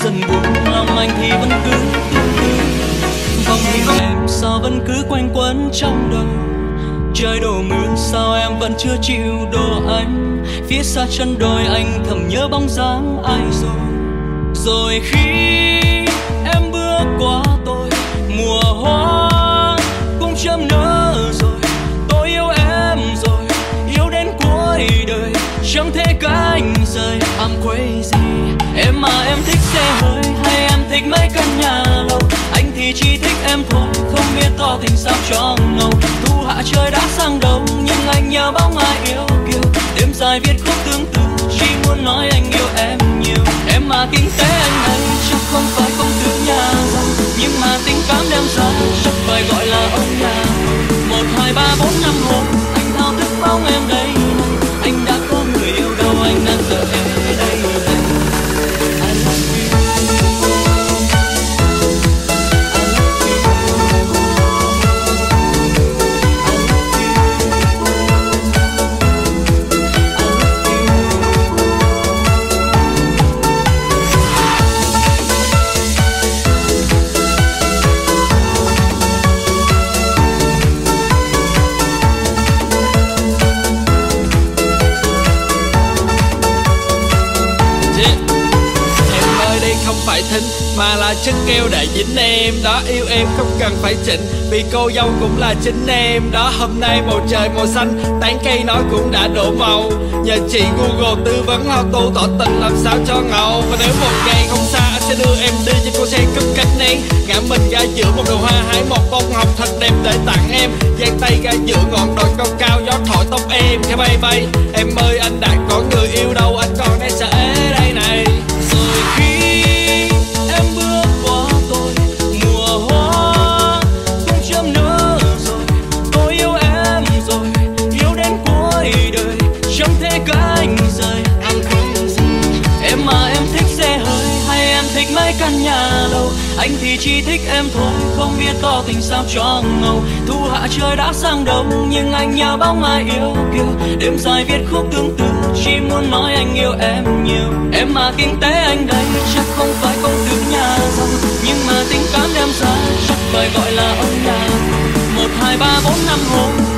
dần buồn, lòng anh thì vẫn cứ vòng hình em sao vẫn cứ quanh quẩn trong đầu. Trời đổ mưa sao em vẫn chưa chịu đổ anh. Phía xa chân đôi anh thầm nhớ bóng dáng ai rồi. Rồi khi em bước qua tôi, mùa hoa cũng chớm nở rồi. Tôi yêu em rồi, yêu đến cuối đời, chẳng thể cánh rời. I'm crazy. Em mà em thích xe hơi hay em thích mấy căn nhà lâu? Anh thì chỉ thích em thôi, không biết tỏ tình sao cho ngầu. Thu hạ trời đã sang đông, nhưng anh nhớ bóng ai yêu kiều. Đêm dài viết khúc tương tư, chỉ muốn nói anh yêu em nhiều. Em mà kinh tế anh ấy chắc không phải công tử nhà giàu, nhưng mà tình cảm đem ra chắc phải gọi là ông nhà. 1, 2, 3, 4, 5 hôm anh thao thức bóng em đây này. Anh đã có người yêu đâu, anh đang chờ em ở đây này. Mà là chân keo đã dính em đó, yêu em không cần phải chỉnh, vì cô dâu cũng là chính em đó. Hôm nay bầu trời màu xanh, tán cây nói cũng đã đổ màu. Nhờ chị Google tư vấn how to tỏ tình làm sao cho ngầu. Và nếu một ngày không xa, anh sẽ đưa em đi trên cô xe cất cách nén. Ngã mình ra giữa một đồi hoa, hái một bông hồng thật đẹp để tặng em. Giang tay ra giữa ngọn đồi cao cao, gió thổi tóc em theo bay bay. Em ơi anh đã có người yêu đâu, anh còn đang sợ ế đây này. Rồi khi em bước qua tôi, mùa hoa cũng chớm nở rồi. Tôi yêu em rồi, yêu đến cuối đời, chẳng thể cánh rời. I'm crazy. Em mà em thích xe hơi hay em thích mấy căn nhà lâu? Anh thì chỉ thích em thôi, không biết tỏ tình sao cho ngầu. Thu hạ trời đã sang đông, nhưng anh nhớ bóng ai yêu kiều. Đêm dài viết khúc tương tư, chỉ muốn nói anh yêu em nhiều. Em mà kinh tế anh đây chắc không phải công tử nhà giàu, nhưng mà tình cảm đem ra chắc phải gọi là ông nhà. 1, 2, 3, 4, 5 hôm